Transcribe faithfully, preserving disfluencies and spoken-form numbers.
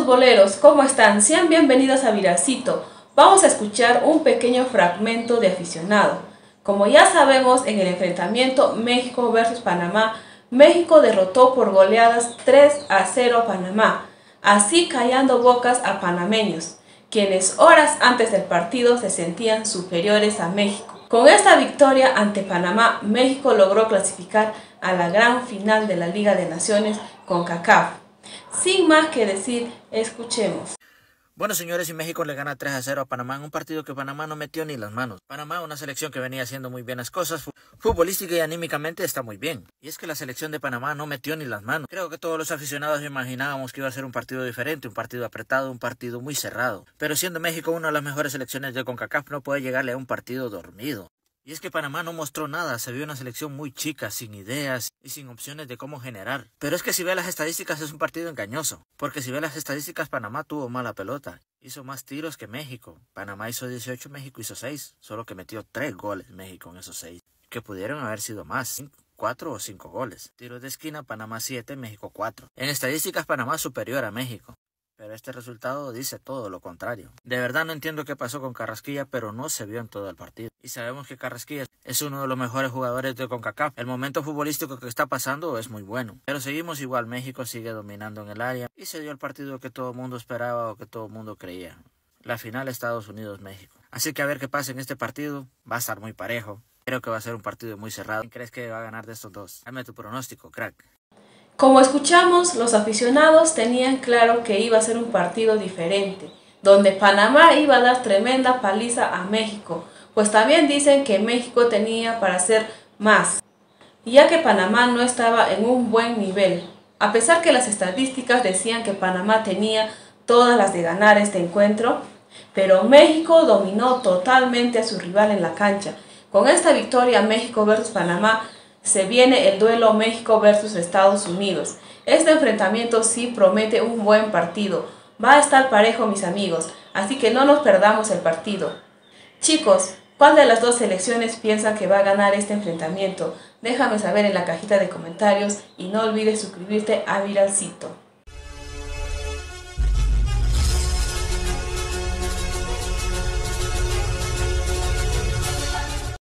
futboleros? ¿Cómo están? Sean bienvenidos a Viralcito. Vamos a escuchar un pequeño fragmento de aficionado. Como ya sabemos, en el enfrentamiento México versus Panamá, México derrotó por goleadas tres a cero a Panamá, así callando bocas a panameños, quienes horas antes del partido se sentían superiores a México. Con esta victoria ante Panamá, México logró clasificar a la gran final de la Liga de Naciones CONCACAF. Sin más que decir, escuchemos. Bueno, señores, y México le gana tres a cero a Panamá en un partido que Panamá no metió ni las manos. Panamá, una selección que venía haciendo muy bien las cosas, futbolística y anímicamente está muy bien. Y es que la selección de Panamá no metió ni las manos. Creo que todos los aficionados imaginábamos que iba a ser un partido diferente, un partido apretado, un partido muy cerrado. Pero siendo México una de las mejores selecciones de CONCACAF, no puede llegarle a un partido dormido. Y es que Panamá no mostró nada, se vio una selección muy chica, sin ideas y sin opciones de cómo generar. Pero es que si ve las estadísticas es un partido engañoso, porque si ve las estadísticas Panamá tuvo mala pelota, hizo más tiros que México. Panamá hizo dieciocho, México hizo seis, solo que metió tres goles México en esos seis, que pudieron haber sido más, cuatro o cinco goles. Tiros de esquina, Panamá siete, México cuatro. En estadísticas Panamá superior a México. Pero este resultado dice todo lo contrario. De verdad no entiendo qué pasó con Carrasquilla, pero no se vio en todo el partido. Y sabemos que Carrasquilla es uno de los mejores jugadores de CONCACAF. El momento futbolístico que está pasando es muy bueno. Pero seguimos igual, México sigue dominando en el área y se dio el partido que todo el mundo esperaba o que todo el mundo creía. La final Estados Unidos-México. Así que a ver qué pasa en este partido. Va a estar muy parejo. Creo que va a ser un partido muy cerrado. ¿Quién crees que va a ganar de estos dos? Dame tu pronóstico, crack. Como escuchamos, los aficionados tenían claro que iba a ser un partido diferente, donde Panamá iba a dar tremenda paliza a México, pues también dicen que México tenía para hacer más, ya que Panamá no estaba en un buen nivel. A pesar que las estadísticas decían que Panamá tenía todas las de ganar este encuentro, pero México dominó totalmente a su rival en la cancha. Con esta victoria México versus Panamá, se viene el duelo México versus Estados Unidos. Este enfrentamiento sí promete un buen partido. Va a estar parejo, mis amigos, así que no nos perdamos el partido. Chicos, ¿cuál de las dos selecciones piensan que va a ganar este enfrentamiento? Déjame saber en la cajita de comentarios y no olvides suscribirte a Viralcito.